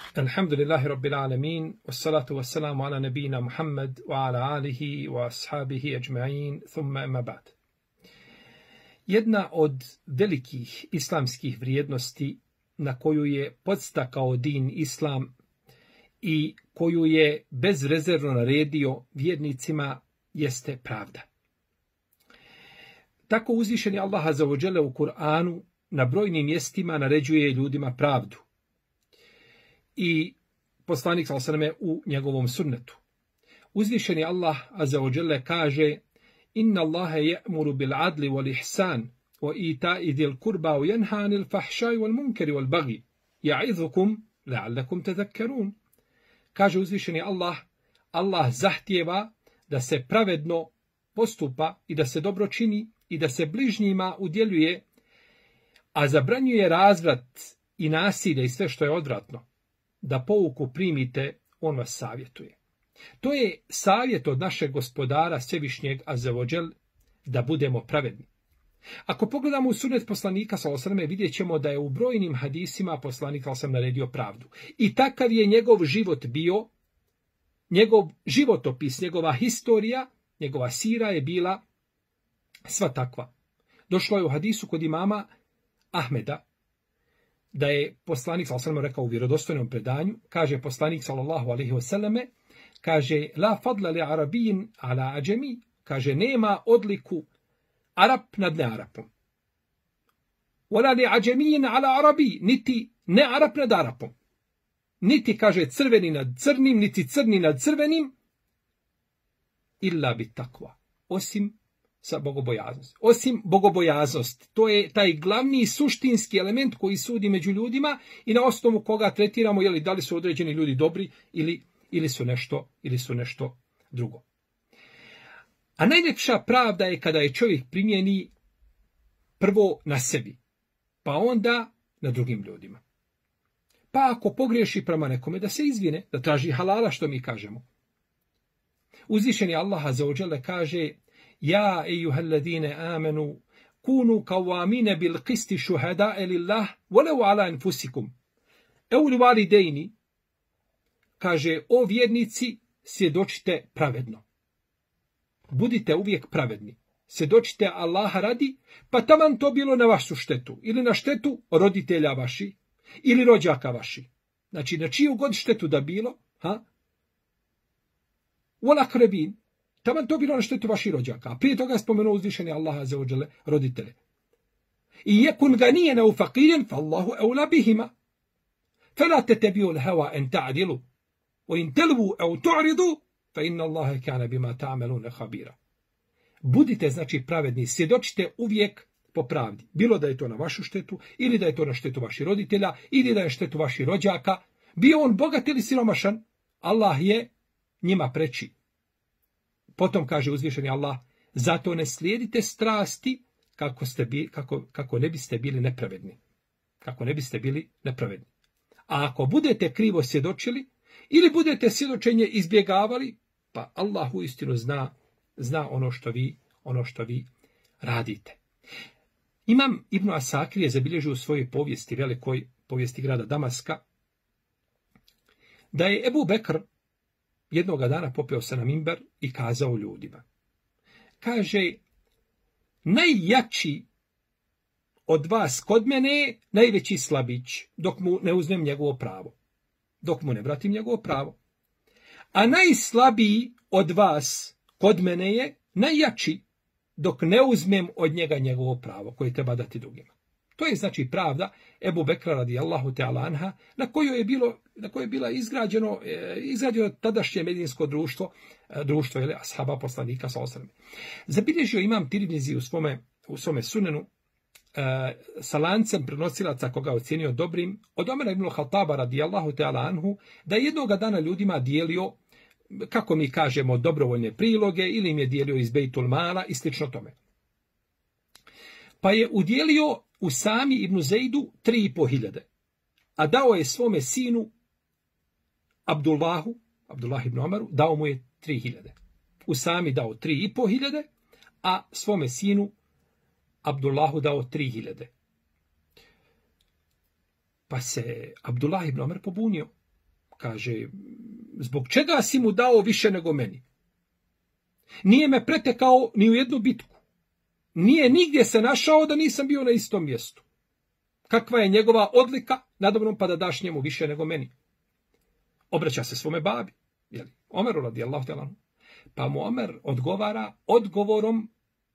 Alhamdulillahi Rabbil Alamin, wassalatu wassalamu ala nabina Muhammad wa ala alihi wa ashabihi ajma'in, thumma amma ba'd. Jedna od velikih islamskih vrijednosti na koju je podstakao din Islam i koju je bezrezervno naredio vjernicima jeste pravda. Tako uzvišeni Allah azza wa dželle u Kur'anu na brojnim mjestima naređuje ljudima pravdu. I poslanik sallallahu alejhi ve sellem u njegovom sunnetu. Uzvišeni Allah azza wa dželle kaže: Inna Allaha ya'muru bil adli wal ihsan wa ita'i dhil qurba wa yanha 'anil fahsha'i wal munkari wal baghi ya'idhukum la'allakum tadhakkarun. Kaže uzvišeni Allah zahtijeva da se pravedno postupa i da se dobro čini i da se bližnjima udjeljuje, a zabranjuje razvrat i nasilje i sve što je odvratno. Da pouku primite, on vas savjetuje. To je savjet od našeg gospodara Svevišnjeg azza wa džel da budemo pravedni. Ako pogledamo u sunnet poslanika sallallahu alejhi ve sellem, vidjet ćemo da je u brojnim hadisima poslanik sallallahu alejhi ve sellem naredio pravdu. I takav je njegov život bio, njegov životopis, njegova historija, njegova sira je bila sva takva. Došlo je u hadisu kod imama Ahmeda da je poslanik sallallahu alejhi ve sellem rekao u vjerodostojnom predanju, kaže poslanik sallallahu alejhi ve selleme, kaže la fadla li arabijin ala ajami, kaže nema odliku Arap nad nearapom. Wala li ajamijin ala arabi, niti ne Arap nad Arapom. Niti kaže crveni nad crnim, niti crni nad crvenim, illa bit takva, osim sa bogobojaznosti. Osim bogobojaznost, to je taj glavni suštinski element koji sudi među ljudima i na osnovu koga tretiramo je li da li su određeni ljudi dobri ili su nešto drugo. A najljepša pravda je kada je čovjek primjeni prvo na sebi, pa onda na drugim ljudima. Pa ako pogriješi prema nekome da se izvine, da traži halala, što mi kažemo. Uzvišeni Allah azza wa dželle kaže: Ja ejuhalladine amenu kunu kawamine bil qisti shuhada'a lillah walau ala anfusikum aw liwalidaini, kaže o vjernici svjedočite pravedno. Budite uvijek pravedni. Svjedočite Allaha radi, pa taman to bilo na vašu štetu ili na štetu roditelja vaši ili rođaka vaši. Znači na čiju god štetu da bilo, wal aqrabin, taman to bilo na štetu vaših rođaka. A prije toga je spomenuo uzvišeni Allah azza wa dželle roditelje. I yakun ganiyan aw faqiran fa Allahu awla bihima. Fala tatabi'u al-hawa an ta'dilu wa in talwu aw tu'ridu fa inna Allaha kana bima ta'maluna khabira. Budite znači pravedni, svjedočite uvijek po pravdi. Bilo da je to na vašu štetu, ili da je to na štetu vaših roditelja, ili da je štetu vaših rođaka, bio on bogat ili siromašan, Allah je njima preči. Potom kaže uzvišeni Allah: zato ne slijedite strasti kako ne biste bili nepravedni. Kako ne biste bili nepravedni. A ako budete krivo svjedočili ili budete svjedočenje izbjegavali, pa Allah uistinu zna ono što vi radite. Imam Ibn Asakir je zabilježio u svojoj povijesti, velikoj povijesti grada Damaska, da je Ebu Bekr jednoga dana popeo se na mimber i kazao ljudima. Kaže: najjači od vas kod mene je najveći slabić, dok mu ne uzmem njegovo pravo. Dok mu ne vratim njegovo pravo. A najslabiji od vas kod mene je najjači, dok ne uzmem od njega njegovo pravo, koje treba dati drugima. To je znači pravda Ebu Bekra radijallahu ta'ala anha, na kojoj je bila izgrađeno tadašnje medinsko društvo ashaba poslanika sallallahu alejhi ve sellem. Zabilježio imam Tirmizi u svome sunenu sa lancem prenosilaca koga ocjenio dobrim od Omera ibn Khattaba radijallahu ta'ala anhu, da je jednoga dana ljudima dijelio, kako mi kažemo, dobrovoljne priloge ili im je dijelio iz Bejtul Mala i slično tome. Pa je udjelio Usami ibn Zejdu 3.500, a dao je svome sinu Abdullah ibn Omaru, dao mu je 3.000. Usami dao 3.500, a svome sinu Abdullahu dao 3.000. Pa se Abdullah ibn Omer pobunio kaže, zbog čega si mu dao više nego meni? Nije me pretekao ni u jednu bitku. Nije nigdje se našao da nisam bio na istom mjestu. Kakva je njegova odlika nadobnom pa da daš njemu više nego meni? Obraća se svome babi, jeli, Omeru radijallahu ta'ala anhu. Pa mu Omer odgovara odgovorom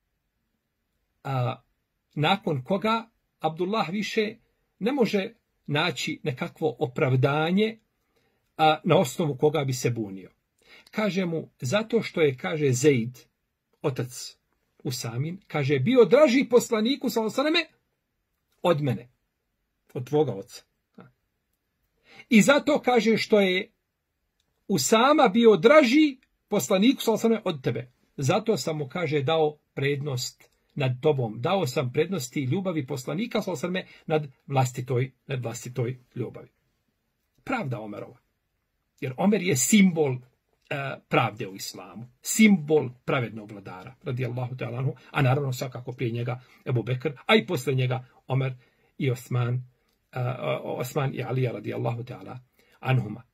nakon koga Abdullah više ne može naći nekakvo opravdanje na osnovu koga bi se bunio. Kaže mu, zato što je, kaže, Zeid, otac Usamin, kaže, bio draži poslaniku sallallahu alejhi ve selleme od mene, od tvoga oca. I zato, kaže, što je Usama bio draži poslaniku sallallahu alejhi ve selleme od tebe. Zato sam mu, kaže, dao prednost nad tobom. Dao sam prednosti ljubavi poslanika sallallahu alejhi ve selleme nad vlastitoj ljubavi. Pravda Omerova. Jer Omer je simbol pravde u islamu, simbol pravednog vladara, radijallahu ta'ala anhu, a naravno svakako prije njega Ebu Bekr, a i posle njega Omer i Osman i Alija, radijallahu ta'ala anhuma.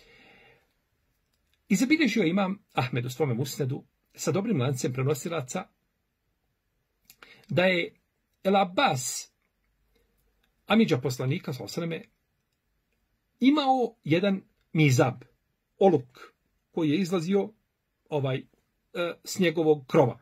I zabilježio imam Ahmed u svome musnedu sa dobrim lancem prenosilaca da je El Abbas, amidža poslanika, sallallahu alejhi ve selleme, imao jedan mizab, oluk, koji je izlazio s njegovog krova.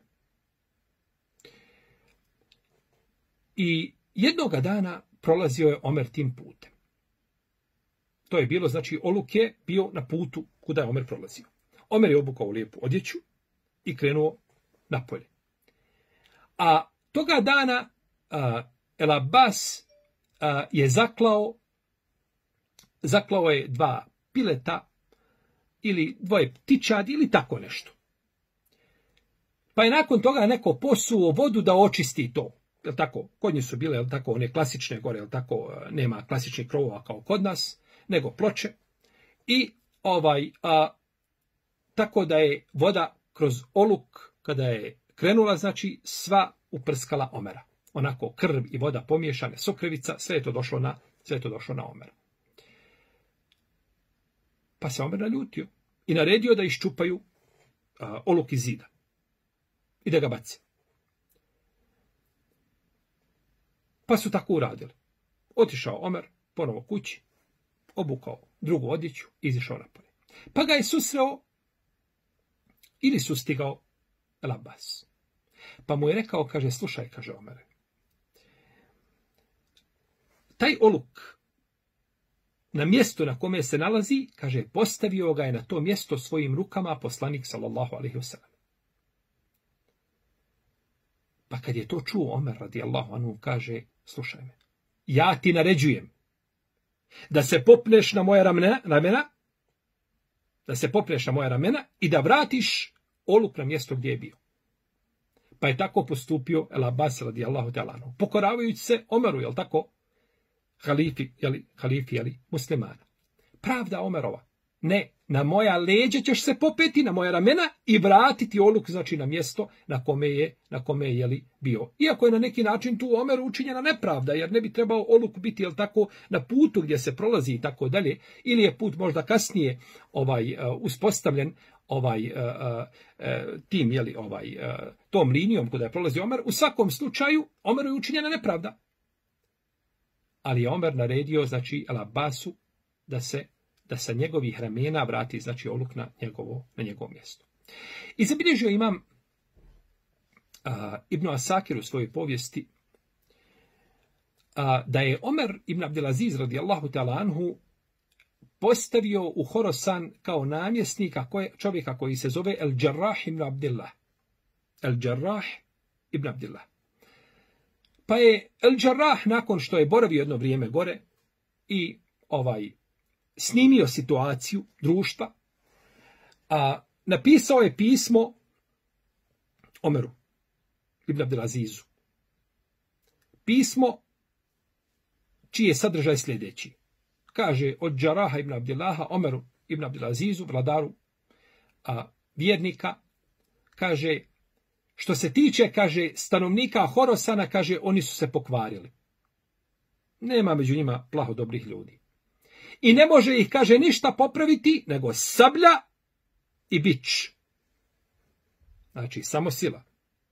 I jednoga dana prolazio je Omer tim putem. To je bilo, znači, oluk je bio na putu kuda je Omer prolazio. Omer je obukao lijepu odjeću i krenuo napolje. A toga dana El Abbas je zaklao je 2 pileta ili 2 ptičadi ili tako nešto. Pa je nakon toga neko posuo vodu da očisti to. Jel tako? Kod njih su bile, jel tako, one klasične gore, jel tako, nema klasičnih krovova kao kod nas, nego ploče. I tako da je voda kroz oluk, kada je krenula, znači, sva uprskala Omera. Onako krv i voda pomiješane, sukrevica, sve je to došlo na Omera. Pa se Omer naljutio i naredio da iščupaju oluk iz zida i da ga bace. Pa su tako uradili. Otišao Omer ponovo kući, obukao drugu odjeću i izišao napolje. Pa ga je susreo ili sustigao El Abbas. Pa mu je rekao, kaže, slušaj, kaže Omere, taj oluk na mjesto na kome se nalazi, kaže, postavio ga je na to mjesto svojim rukama poslanik sallallahu alejhi ve sellem. Pa kad je to čuo Omer radijallahu anhu, kaže, slušaj me, ja ti naređujem da se popneš na moja ramena, i da vratiš oluk na mjesto gdje je bio. Pa je tako postupio El Abbas radijallahu ta'ala anhu, pokoravajući se Omeru, jel tako, halifi, muslimana. Pravda Omerova. Ne, na moja leđa ćeš se popeti, na moja ramena, i vratiti oluk, znači, na mjesto na kome je bio. Iako je na neki način tu Omeru učinjena nepravda, jer ne bi trebao oluk biti, jel tako, na putu gdje se prolazi i tako dalje, ili je put možda kasnije uspostavljen tim, tom linijom kuda je prolazio Omer. U svakom slučaju Omeru je učinjena nepravda. Ali je Omer naredio, znači, El Abbasu da sa njegovih ramena vrati, znači, oluk na njegovo mjesto. I zabilježio imam Ibn Asakir u svojoj povijesti da je Omer ibn Abdelaziz radijallahu ta'ala anhu postavio u Horasan kao namjesnika čovjeka koji se zove El Džarrah ibn Abdillah. El Džarrah ibn Abdillah. Pa je El Džarrah, nakon što je boravio jedno vrijeme gore i snimio situaciju društva, napisao je pismo Omeru ibn Abdelazizu. Pismo čiji je sadržaj sljedeći. Kaže, od Džaraha ibn Abdillaha Omeru ibn Abdelazizu, vladaru vjernika, kaže, što se tiče, kaže, stanovnika Horosana, kaže, oni su se pokvarili. Nema među njima plaho dobrih ljudi. i ne može ih, kaže, ništa popraviti, nego sablja i bič. Znači, samo sila.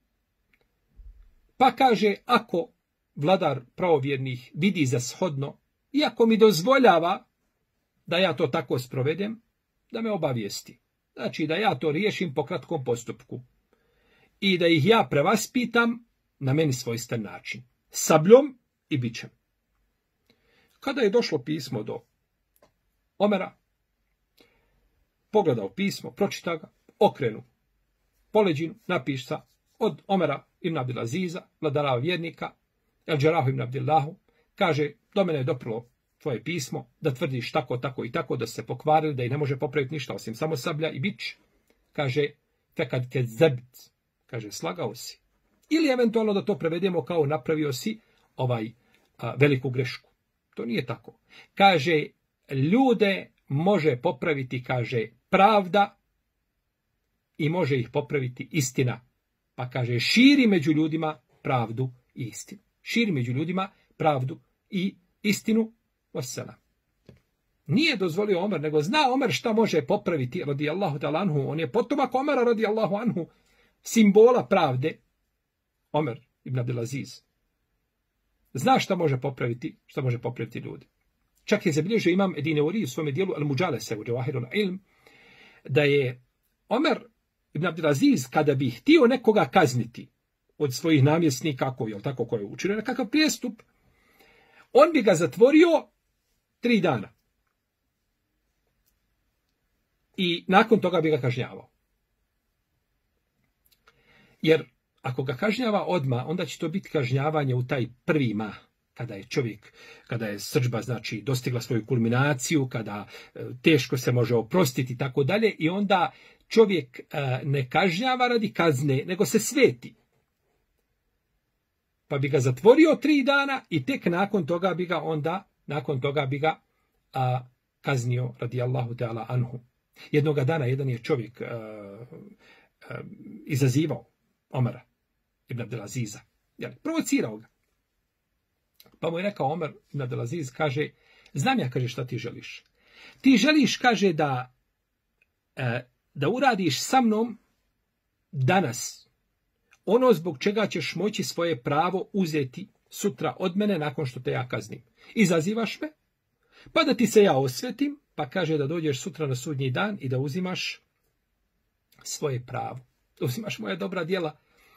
Pa kaže, ako vladar pravovjernih vidi za shodno, iako mi dozvoljava da ja to tako sprovedem, da me obavijesti. Znači, da ja to riješim po kratkom postupku. I da ih ja prevaspitam na meni svojstven način. Sabljom i bičem. Kada je došlo pismo do Omera, pogledao pismo, pročita ga, okrenu poleđinu, napiša od Omera ibn Abdelaziza, vladara vjernika, El Džerahu ibn Abdillahu, kaže, do mene je doprlo tvoje pismo, da tvrdiš tako, tako i tako, da se pokvarili, da i ne može popraviti ništa, osim samo sablja i bič. Kaže, fekad ke zebt, kaže, slagao si. Ili eventualno da to prevedemo kao napravio si veliku grešku. To nije tako. Kaže, ljude može popraviti, kaže, pravda i može ih popraviti istina. Pa kaže, širi među ljudima pravdu i istinu. Širi među ljudima pravdu i istinu. Wassalam. Nije dozvolio Omer, nego zna Omer šta može popraviti, radijallahu ta'ala anhu. On je potomak Omera, radijallahu anhu, simbola pravde. Omer ibn Abdelaziz. Zna šta može popraviti ljudi. Čak je zabilježio imam Edine Uri u svome dijelu Al-Muđalese u Džavahirul Ilm, da je Omer ibn Abdelaziz, kada bi htio nekoga kazniti od svojih namjesnika, koji je učinio nekakav prijestup, on bi ga zatvorio 3 dana. I nakon toga bi ga kažnjavao. Jer ako ga kažnjava odmah, onda će to biti kažnjavanje u taj prvi mah, kada je srdžba, znači, dostigla svoju kulminaciju, kada teško se može oprostiti i tako dalje, i onda čovjek ne kažnjava radi kazne, nego se sveti. Pa bi ga zatvorio 3 dana i tek nakon toga bi ga kaznio radijallahu ta'ala anhu. Jednoga dana jedan je čovjek izazivao Omera ibn Abdelaziza. Provocirao ga. Pa mu je rekao Omer ibn Abdelaziz, kaže, znam ja, kaže, šta ti želiš. Ti želiš, kaže, da uradiš sa mnom danas ono zbog čega ćeš moći svoje pravo uzeti sutra od mene nakon što te ja kaznim. Izazivaš me, pa da ti se ja osvetim, pa kaže da dođeš sutra na sudnji dan i da uzimaš svoje pravo. Da uzimaš moja dobra djela.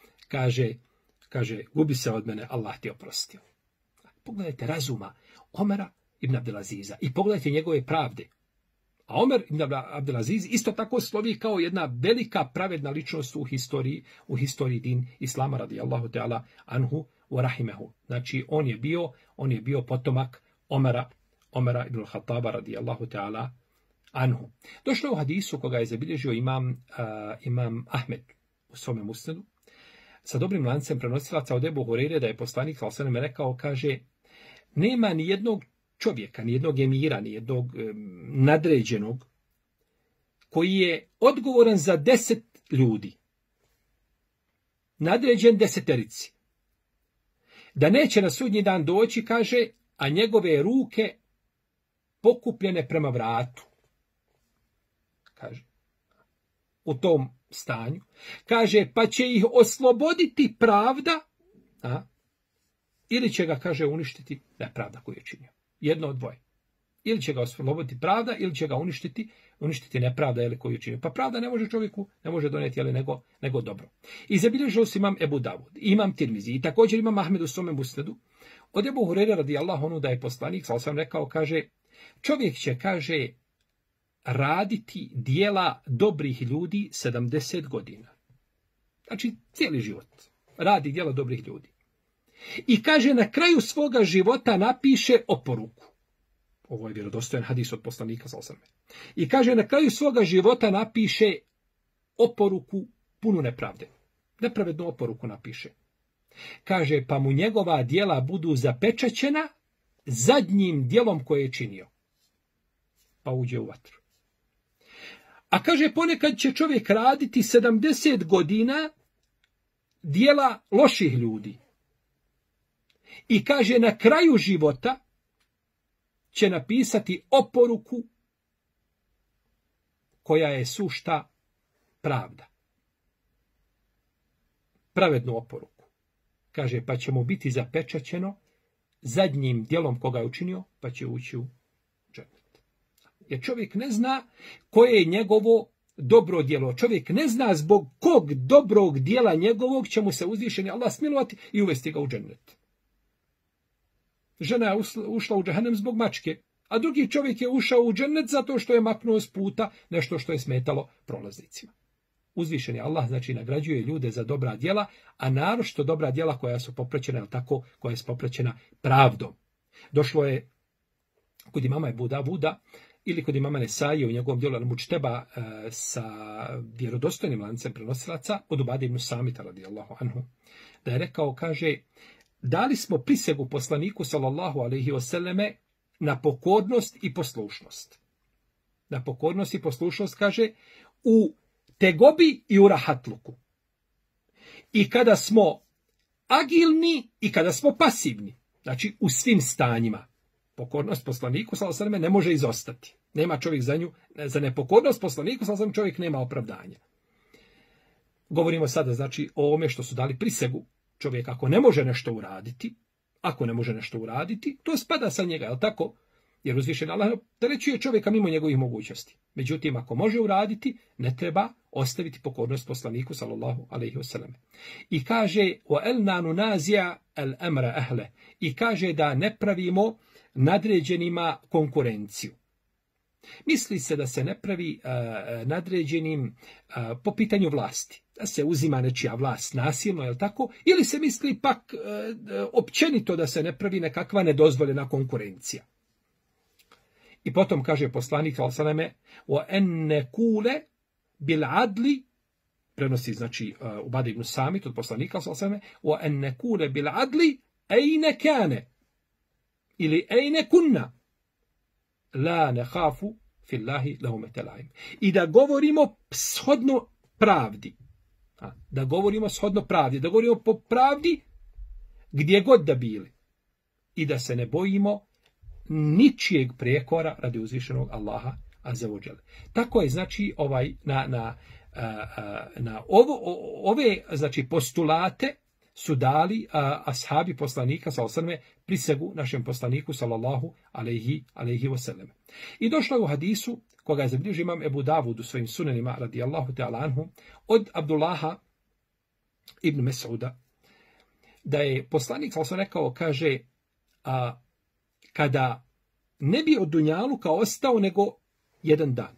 Kaže, gubi se od mene, Allah ti oprostio. Pogledajte razuma Omera ibn Abdelaziza i pogledajte njegove pravde. A Omer ibn Abdelaziz isto tako slovi kao jedna velika pravedna ličnost u historiji din Islama, radijallahu ta'ala anhu wa rahimehu. Znači, on je bio potomak Omera ibn Khattaba, radijallahu ta'ala anhu. Došlo je u hadisu koga je zabilježio imam Ahmed u svome musnedu, sa dobrim lancem prenosilaca od Ebu Hureyre, da je poslanik sallallahu alejhi ve sellem rekao, kaže, nema ni jednog čovjeka, ni jednog emira, ni jednog nadređenog koji je odgovoran za 10 ljudi. Nadređen 10, da neće na sudnji dan doći, kaže, a njegove ruke pokupljene prema vratu. Kaže, u tom stanju. Kaže, pa će ih osloboditi pravda, ili će ga, kaže, uništiti nepravda koju je činio. Jedno od dvoje. Ili će ga osloboditi pravda, ili će ga uništiti nepravda koju je činio. Pa pravda ne može donijeti nego dobro. I zabilježio se imam Ebu Davud, imam Tirmizi, i također imam Ahmed u svome musnedu, od Ebu Hureyre radijallahu anhu, da je poslanik, sam rekao, kaže, čovjek će, kaže, raditi dijela dobrih ljudi 70 godina. Znači, cijeli život radi dijela dobrih ljudi. I kaže, na kraju svoga života napiše oporuku. Ovo je vjerodostojan hadis od poslanika, i kaže, na kraju svoga života napiše oporuku punu nepravde. Nepravednu oporuku napiše. Kaže, pa mu njegova djela budu zapečaćena zadnjim djelom koje je činio. Pa uđe u vatru. A kaže, ponekad će čovjek raditi 70 godina djela loših ljudi. I kaže, na kraju života će napisati oporuku koja je sušta pravda. Pravednu oporuku. Kaže, pa će mu biti zapečaćeno zadnjim dijelom koga je učinio, pa će ući u džennet. Jer čovjek ne zna koje je njegovo dobro djelo. Čovjek ne zna zbog kog dobrog djela njegovog će mu se uzvišeni Allah smilovati i uvesti ga u džennet. Žena je ušla u džehennem zbog mačke, a drugi čovjek je ušao u džennet zato što je maknuo s puta nešto što je smetalo prolaznicima. Uzvišeni Allah znači nagrađuje ljude za dobra djela, a naročito dobra djela koja su popraćena, tako, koja je popraćena pravdom. Došlo je kod imama Ebu Davuda ili kod imama Nesaije u njegovom djelu Al-Mučteba sa vjerodostojnim lancem prenosilaca od Ubade ibn Samita radijallahu anhu, da je rekao, kaže, dali smo prisegu poslaniku sallallahu alejhi ve selleme na pokornost i poslušnost. Na pokornost i poslušnost, kaže, u tegobi i u rahatluku. I kada smo agilni i kada smo pasivni. Znači u svim stanjima. Pokornost poslaniku sallallahu alejhi ve selleme ne može izostati. Nema čovjek za nju, za nepokornost poslaniku sallallahu alejhi ve selleme čovjek nema opravdanja. Govorimo sada znači o ovome što su dali prisegu. Čovjek ako ne može nešto uraditi, to spada sa njega, je li tako? Jer uzvišen Allah terećuje čovjeka mimo njegovih mogućnosti. Međutim, ako može uraditi, ne treba ostaviti pokornost poslaniku sallallahu alejhi ve sellem. I kaže wa elna nunazia al amra ahle. I kaže da ne pravimo nadređenima konkurenciju. Misli se da se ne pravi nadređenim po pitanju vlasti. Da se uzima nečija vlast nasilno, je li tako? Ili se misli pak općenito da se ne pravi nekakva nedozvoljena konkurencija. I potom kaže poslanik sallallahu wa an nakule bil adli, prenosi znači Ubada ibn Samit od poslanika sallallahu wa an nakule bil adli ayna kana ili ayna kunna la nakhafu fillahi lawmata laim. I da govorimo shodno pravdi. Da govorimo shodno pravdi, da govorimo po pravdi gdje god da bili. I da se ne bojimo ničijeg prijekora radi uzvišenog Allaha azza wa dželle. Tako je znači na ove znači postulate su dali ashabi poslanika sallallahu alejhi ve sellem prisegu našem poslaniku sallallahu alejhi ve sellem. I došlo je u hadisu koga je zabilježio imam Ebu Davud u svojim sunenima radijallahu ta'ala anhu od Abdullaha ibn Mes'uda da je poslanik sallallahu alejhi ve sellem rekao, kaže, kada ne bi od dunjaluka ostao nego jedan dan.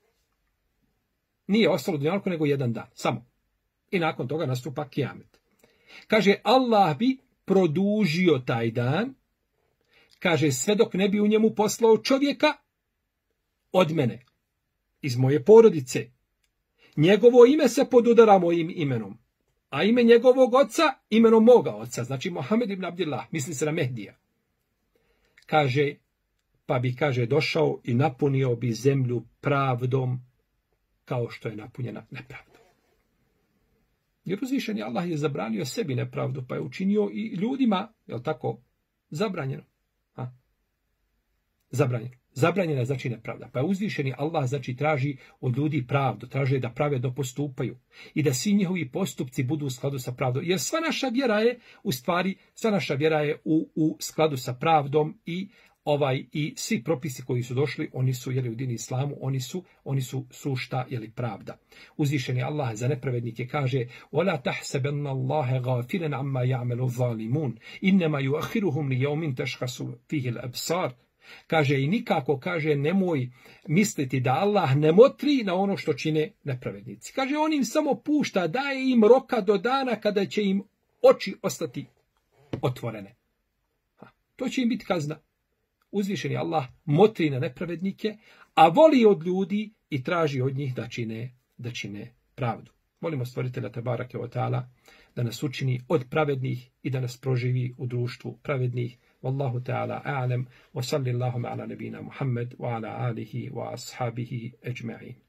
Nije ostalo dunjaluka nego jedan dan, samo. I nakon toga nastupa kijamet. Kaže, Allah bi produžio taj dan, kaže, sve dok ne bi u njemu poslao čovjeka od mene, iz moje porodice. Njegovo ime se podudara mojim imenom, a ime njegovog oca imenom moga oca, znači Mohamed ibn Abdillah, misli se na Mehdija. Kaže, pa bi, kaže, došao i napunio bi zemlju pravdom kao što je napunjena nepravdom. Jer uzvišeni Allah je zabranio sebi nepravdu, pa je učinio i ljudima, je li tako, zabranjeno. Zabranjeno. Zabranjena znači nepravda. Pa je uzvišeni Allah znači traži od ljudi pravdu, traži da pravedno postupaju i da svi njihovi postupci budu u skladu sa pravdom. Jer sva naša vjera je, u stvari, sva naša vjera je u skladu sa pravdom i svi propisi koji su došli, oni su u dini islamu, oni su sušta pravda. Uzvišeni Allah za nepravednike kaže: "Wala tahsabanna Allaha ghafilan amma ya'malu zalimun, inma yu'akhiruhum li yawmin tashkhasu fihi al-absar." Kaže i nikako, kaže, nemoj misliti da Allah ne motri na ono što čine nepravednici. Kaže, on im samo pušta, daje im roka do dana kada će im oči ostati otvorene. To će im biti kazna. Uzvišeni Allah motri na nepravednike, a voli od ljudi i traži od njih da čine pravdu. Molimo stvoritelja Tebarake ve Taala da nas učini od pravednih i da nas proživi u društvu pravednih. Wallahu ta'ala a'lam wa sallallahu ala nabina Muhammad wa ala alihi wa ashabihi ajma'in.